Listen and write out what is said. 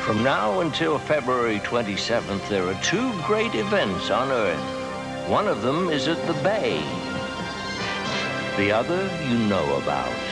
From now until February 27th, there are two great events on Earth. One of them is at the Bay. The other you know about.